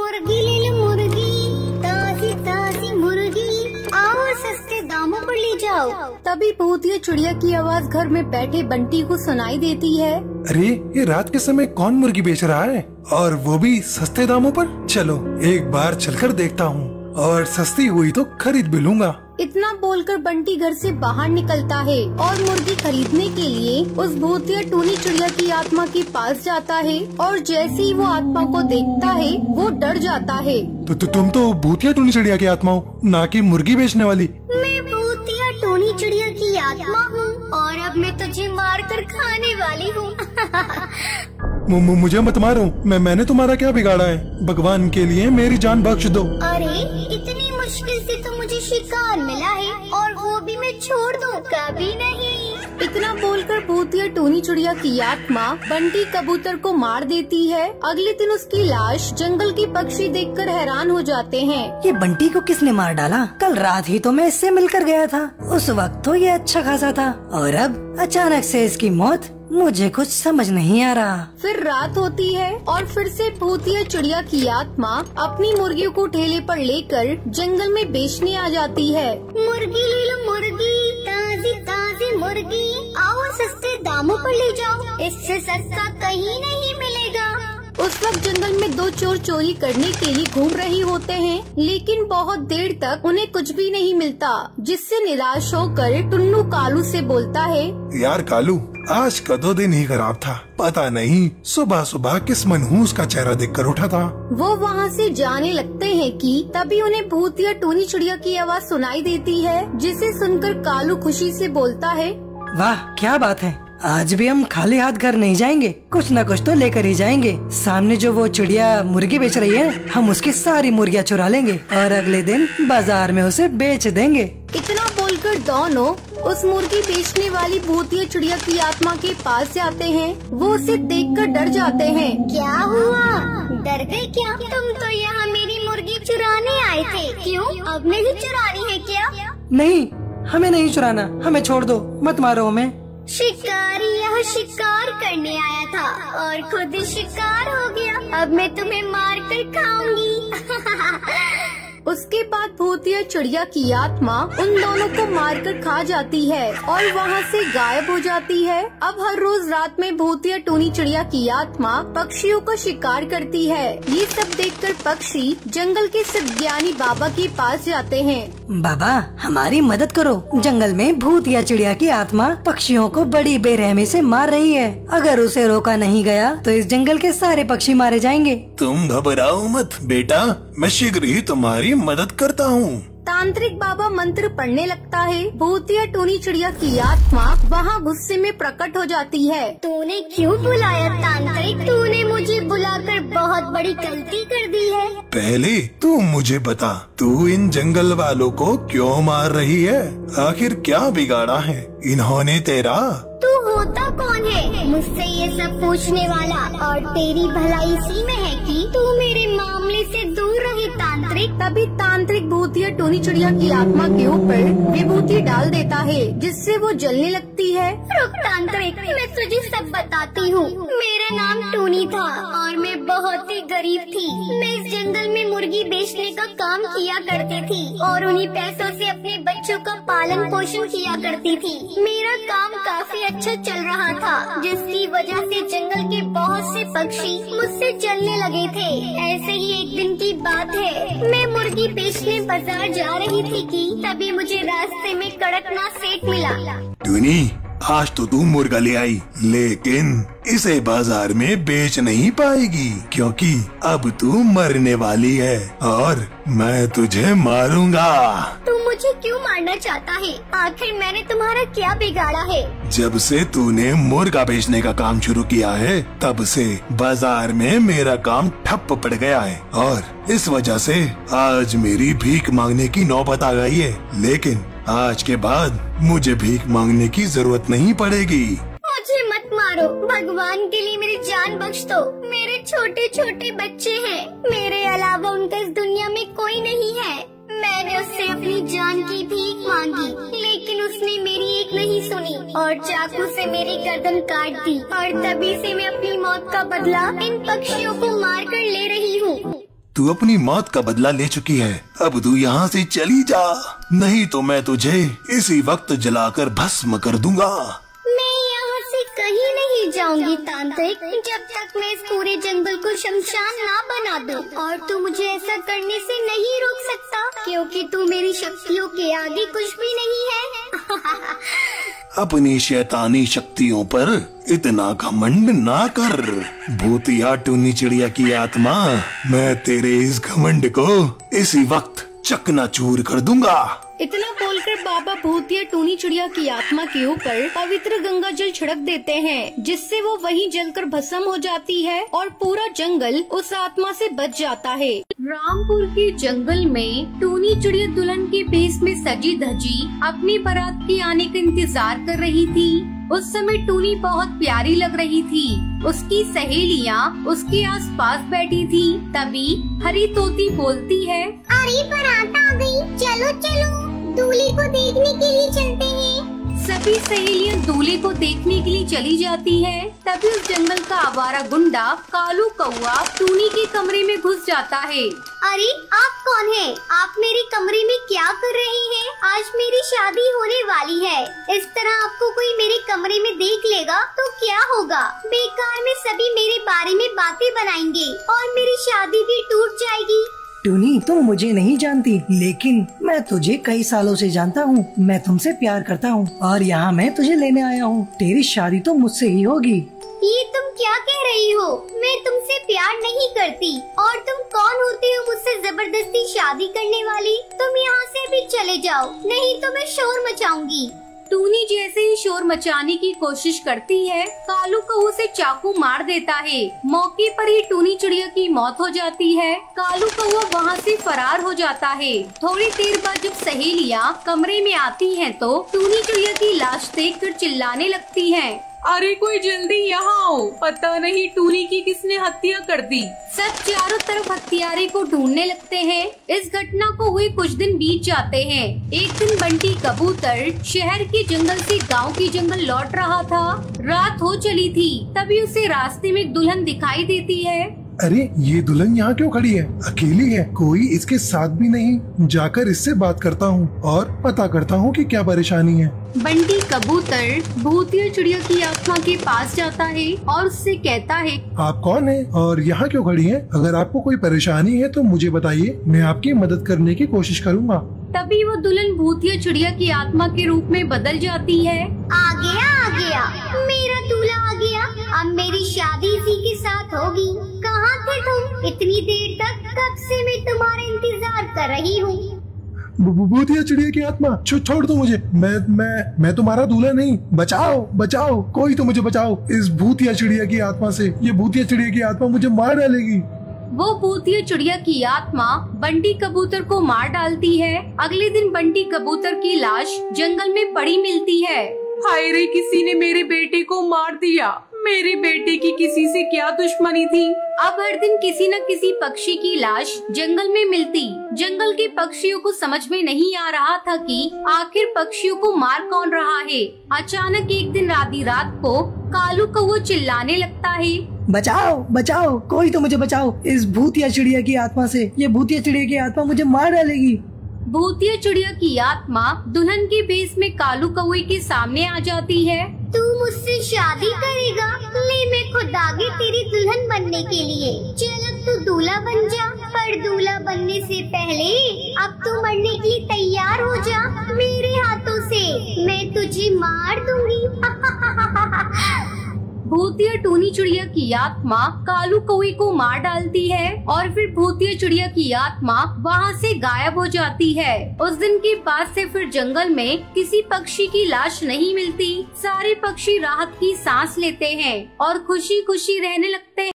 मुर्गी ले लो मुर्गी, ताजी ताजी मुर्गी, आओ सस्ते दामों पर ले जाओ। तभी भूतिया चिड़िया की आवाज घर में बैठे बंटी को सुनाई देती है। अरे ये रात के समय कौन मुर्गी बेच रहा है, और वो भी सस्ते दामों पर? चलो एक बार चलकर देखता हूँ, और सस्ती हुई तो खरीद भी लूंगा। इतना बोलकर बंटी घर से बाहर निकलता है और मुर्गी खरीदने के लिए उस भूतिया टूनी चिड़िया की आत्मा के पास जाता है। और जैसे ही वो आत्मा को देखता है वो डर जाता है। तो तुम तो भूतिया टूनी चिड़िया की आत्मा हो, ना कि मुर्गी बेचने वाली। मैं भूतिया टूनी चिड़िया की आत्मा हूँ और अब मैं तुझे मार कर खाने वाली हूँ। मुझे मत मारो, मैंने तुम्हारा क्या बिगाड़ा है? भगवान के लिए मेरी जान बख्श दो। अरे इतनी मुश्किल से तो मुझे शिकार मिला है और वो भी मैं छोड़ दूँ? कभी नहीं। इतना बोलकर भूतिया टूनी चिड़िया की आत्मा बंटी कबूतर को मार देती है। अगले दिन उसकी लाश जंगल के पक्षी देखकर हैरान हो जाते हैं। ये बंटी को किसने मार डाला? कल रात ही तो मैं इससे मिलकर गया था, उस वक्त तो ये अच्छा खासा था, और अब अचानक से इसकी मौत, मुझे कुछ समझ नहीं आ रहा। फिर रात होती है और फिर से भूतिया चिड़िया की आत्मा अपनी मुर्गियों को ठेले पर लेकर जंगल में बेचने आ जाती है। मुर्गी ले लो मुर्गी, ताजी ताजी मुर्गी, आओ सस्ते दामों पर ले जाओ, इससे सस्ता कहीं नहीं मिलेगा। उस वक्त जंगल में दो चोर चोरी करने के लिए घूम रहे होते हैं, लेकिन बहुत देर तक उन्हें कुछ भी नहीं मिलता, जिससे निराश होकर टुन्नू कालू से बोलता है, यार कालू, आज का तो दिन ही खराब था। पता नहीं सुबह सुबह किस मनहूस का चेहरा देखकर उठा था। वो वहाँ से जाने लगते हैं कि तभी उन्हें भूतिया टूनी चिड़िया की आवाज सुनाई देती है, जिसे सुनकर कालू खुशी से बोलता है, वाह क्या बात है, आज भी हम खाली हाथ घर नहीं जाएंगे, कुछ न कुछ तो लेकर ही जाएंगे। सामने जो वो चिड़िया मुर्गी बेच रही है, हम उसकी सारी मुर्गियाँ चुरा लेंगे और अगले दिन बाजार में उसे बेच देंगे। इतना बोलकर दोनों उस मुर्गी बेचने वाली भूतिया चिड़िया की आत्मा के पास जाते हैं। वो उसे देखकर डर जाते हैं। क्या हुआ, डर गए क्या? तुम तो यहाँ मेरी मुर्गी चुराने आए थे, क्यों अब नहीं चुरानी है क्या? नहीं, हमें नहीं चुराना, हमें छोड़ दो, मत मारो हमें। शिकारी यहाँ शिकार करने आया था और खुद शिकार हो गया, अब मैं तुम्हें मार कर खाऊंगी। उसके बाद भूतिया चिड़िया की आत्मा उन दोनों को मारकर खा जाती है और वहाँ से गायब हो जाती है। अब हर रोज रात में भूतिया टूनी चिड़िया की आत्मा पक्षियों का शिकार करती है। ये सब देखकर पक्षी जंगल के सिद्धज्ञानी बाबा के पास जाते हैं। बाबा हमारी मदद करो, जंगल में भूतिया चिड़िया की आत्मा पक्षियों को बड़ी बेरहमी से मार रही है। अगर उसे रोका नहीं गया तो इस जंगल के सारे पक्षी मारे जाएंगे। तुम घबराओ मत बेटा, मैं शीघ्र ही तुम्हारी मदद करता हूँ। तांत्रिक बाबा मंत्र पढ़ने लगता है। भूतिया टूनी चिड़िया की आत्मा वहाँ गुस्से में प्रकट हो जाती है। तूने क्यों बुलाया तांत्रिक? तूने मुझे बुलाकर बहुत बड़ी गलती कर दी है। पहले तू मुझे बता, तू इन जंगल वालों को क्यों मार रही है? आखिर क्या बिगाड़ा है इन्होंने तेरा? तू होता कौन है मुझसे ये सब पूछने वाला? और तेरी भलाई इसी में है कि तू मेरे मामले से दूर रहे तांत्रिक। तभी तांत्रिक भूतिया टूनी चिड़िया की आत्मा के ऊपर विभूति डाल देता है, जिससे वो जलने लगती है। रुक तांत्रिक, मैं तुझे सब बताती हूँ। मेरा नाम टूनी था और मैं बहुत ही गरीब थी। मैं इस जंगल में मुर्गी बेचने का काम किया करती थी और उन्हीं पैसों से अपने बच्चों का पालन पोषण किया करती थी। मेरा काम काफी अच्छा चल रहा था, जिसकी वजह से जंगल के बहुत से पक्षी मुझसे जलने लगे थे। ऐसे ही एक दिन की बात है, मैं मुर्गी बेचने बाजार जा रही थी कि तभी मुझे रास्ते में कड़कनाथ सेठ मिला। टूनी, आज तो तू मुर्गा ले आई, लेकिन इसे बाजार में बेच नहीं पाएगी, क्योंकि अब तू मरने वाली है और मैं तुझे मारूंगा। तू मुझे क्यों मारना चाहता है? आखिर मैंने तुम्हारा क्या बिगाड़ा है? जब से तूने मुर्गा बेचने का काम शुरू किया है, तब से बाजार में मेरा काम ठप पड़ गया है और इस वजह से आज मेरी भीख मांगने की नौबत आ गई है। लेकिन आज के बाद मुझे भीख मांगने की जरूरत नहीं पड़ेगी। मुझे मत मारो, भगवान के लिए मेरी जान बख्श दो। मेरे छोटे छोटे बच्चे हैं, मेरे अलावा उनका इस दुनिया में कोई नहीं है। मैंने उससे अपनी जान की भीख मांगी, लेकिन उसने मेरी एक नहीं सुनी और चाकू से मेरी गर्दन काट दी। और तभी से मैं अपनी मौत का बदला इन पक्षियों को मार कर ले रही हूँ। तू अपनी मौत का बदला ले चुकी है। अब तू यहाँ से चली जा, नहीं तो मैं तुझे इसी वक्त जलाकर भस्म कर दूंगा। मैं यहाँ से कहीं नहीं जाऊंगी तांत्रिक, जब तक मैं इस पूरे जंगल को शमशान ना बना दूं। और तू मुझे ऐसा करने से नहीं रोक सकता, क्योंकि तू मेरी शक्तियों के आगे कुछ भी नहीं है। अपनी शैतानी शक्तियों पर इतना घमंड ना कर भूतिया टूनी चिड़िया की आत्मा। मैं तेरे इस घमंड को इसी वक्त चकनाचूर कर दूंगा। इतना बोलकर बाबा भूतिया टूनी चिड़िया की आत्मा के ऊपर पवित्र गंगा जल छिड़क देते हैं, जिससे वो वहीं जलकर भस्म हो जाती है और पूरा जंगल उस आत्मा से बच जाता है। रामपुर के जंगल में टूनी चिड़िया दुल्हन के भेष में सजी धजी अपनी बारात के आने का इंतजार कर रही थी। उस समय टूनी बहुत प्यारी लग रही थी। उसकी सहेलियाँ उसके आसपास बैठी थी। तभी हरी तोती बोलती है, अरे बारात आ गई, चलो चलो दूल्हे को देखने के लिए चलते हैं। सभी सहेलियां दूल्हे को देखने के लिए चली जाती हैं। तभी उस जंगल का आवारा गुंडा कालू कौआ टूनी के कमरे में घुस जाता है। अरे आप कौन हैं? आप मेरे कमरे में क्या कर रही हैं? आज मेरी शादी होने वाली है। इस तरह आपको कोई मेरे कमरे में देख लेगा तो क्या होगा? बेकार में सभी मेरे बारे में बातें बनाएंगे और मेरी शादी भी टूट जाएगी। टूनी, तुम मुझे नहीं जानती, लेकिन मैं तुझे कई सालों से जानता हूँ। मैं तुमसे प्यार करता हूँ और यहाँ मैं तुझे लेने आया हूँ। तेरी शादी तो मुझसे ही होगी। ये तुम क्या कह रही हो? मैं तुमसे प्यार नहीं करती। और तुम कौन होती हो मुझसे जबरदस्ती शादी करने वाली? तुम यहाँ से भी चले जाओ, नहीं तो मैं शोर मचाऊंगी। टूनी जैसे ही शोर मचाने की कोशिश करती है, कालू कौआ से चाकू मार देता है। मौके पर ही टूनी चिड़िया की मौत हो जाती है। कालू कौआ वहाँ से फरार हो जाता है। थोड़ी देर बाद जब सहेलियाँ कमरे में आती हैं, तो टूनी चिड़िया की लाश देखकर चिल्लाने लगती हैं। अरे कोई जल्दी यहाँ आओ, पता नहीं टूनी की किसने हत्या कर दी। सब चारों तरफ हत्यारे को ढूंढने लगते हैं। इस घटना को हुए कुछ दिन बीत जाते हैं। एक दिन बंटी कबूतर शहर के जंगल से गांव के जंगल लौट रहा था। रात हो चली थी। तभी उसे रास्ते में एक दुल्हन दिखाई देती है। अरे ये दुल्हन यहाँ क्यों खड़ी है? अकेली है, कोई इसके साथ भी नहीं। जाकर इससे बात करता हूँ और पता करता हूँ कि क्या परेशानी है। बंटी कबूतर भूतिया चिड़िया की आत्मा के पास जाता है और उससे कहता है, आप कौन है और यहाँ क्यों खड़ी हैं? अगर आपको कोई परेशानी है तो मुझे बताइए, मैं आपकी मदद करने की कोशिश करूँगा। तभी वो दुल्हन भूतिया चिड़िया की आत्मा के रूप में बदल जाती है। आ गया, मेरा दूल्हा आ गया। अब मेरी शादी इसी के साथ होगी। कहाँ थे तुम इतनी देर तक? कब से मैं तुम्हारा इंतजार कर रही हूँ। भूतिया चिड़िया की आत्मा, छोड़ दो मुझे। मैं तुम्हारा दूल्हा नहीं। बचाओ, कोई तो मुझे बचाओ इस भूतिया चिड़िया की आत्मा से। ये भूतिया चिड़िया की आत्मा मुझे मार डालेगी। वो भूतिया चिड़िया की आत्मा बंटी कबूतर को मार डालती है। अगले दिन बंटी कबूतर की लाश जंगल में पड़ी मिलती है। हाय रे, किसी ने मेरे बेटे को मार दिया। मेरे बेटे की किसी से क्या दुश्मनी थी? अब हर दिन किसी न किसी पक्षी की लाश जंगल में मिलती। जंगल के पक्षियों को समझ में नहीं आ रहा था कि आखिर पक्षियों को मार कौन रहा है। अचानक एक दिन आधी रात को कालू कौआ चिल्लाने लगता है, बचाओ, कोई तो मुझे बचाओ इस भूतिया चिड़िया की आत्मा से। ये भूतिया चिड़िया की आत्मा मुझे मार डालेगी। भूतिया चिड़िया की आत्मा दुल्हन के भेष में कालू कौए के सामने आ जाती है। तू मुझसे शादी करेगा? ले, मैं खुद आगे तेरी दुल्हन बनने के लिए। चल अब तू दूल्हा बन जा, पर दूल्हा बनने से पहले अब तू मरने के लिए तैयार हो जा। मेरे हाथों से मैं तुझे मार दूंगी। भूतिया टूनी चिड़िया की आत्मा कालू कौए को मार डालती है और फिर भूतिया चिड़िया की आत्मा वहाँ से गायब हो जाती है। उस दिन के बाद से फिर जंगल में किसी पक्षी की लाश नहीं मिलती। सारे पक्षी राहत की सांस लेते हैं और खुशी खुशी रहने लगते हैं।